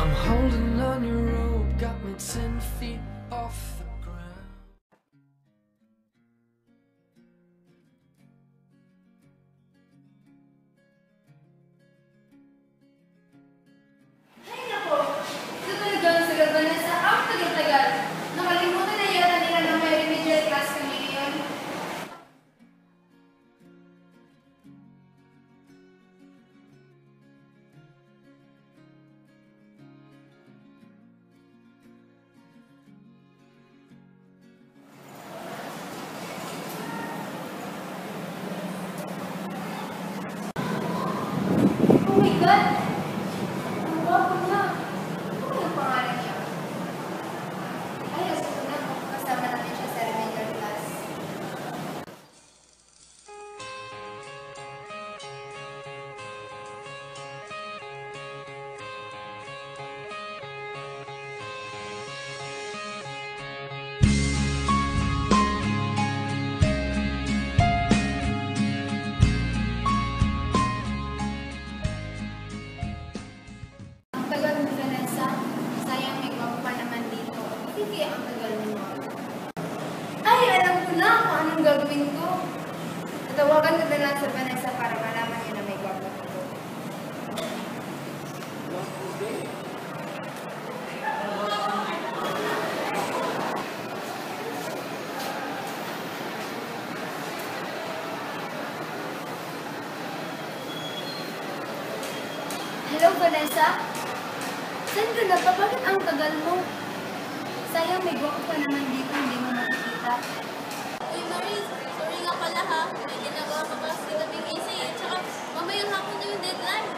I'm holding on your rope, got me 10 feet off the ground. Ay nako, ito talagang sagal Vanessa. Ang tagal-tagal. Nakalimutan na yata nila na may remedial class kami ngayon. Oh my God! Ang gwapo na. Ano ang pangalan niya? Ay, gusto ko na kasama natin siya sa remedial class. Ang tagal mo, Vanessa. Sayang may gwapo pa naman dito. Hindi kaya ang tagal mo. Ay, alam ko na kung anong gagawin ko. Tatawagan ko na lang sa Vanessa para malaman niya na may gwapo dito. Hello, Vanessa? Saan ka na pa? Bakit ang tagal mo? Sayang may gwapo pa naman dito, hindi mo makikita. Uy, Maris, sorry nga pala ha. May ginagawa ka pa sa gabing essay eh. Tsaka, mamayang hapon na yung deadline.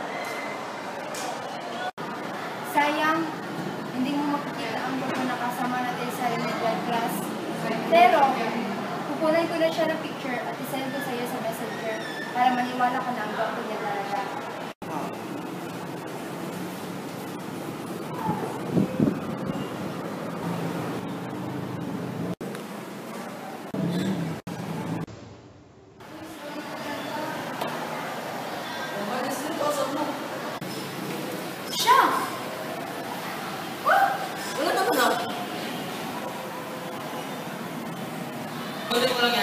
Sayang, hindi mo makikita ang gwapo na kasama natin sa remedial class. Pero, kukunan ko na siya ng picture at isend ko sa iyo sa messenger para maniwala ka na ang gwapo niya talaga. Siya! Wala naman ah. Pwede mo lang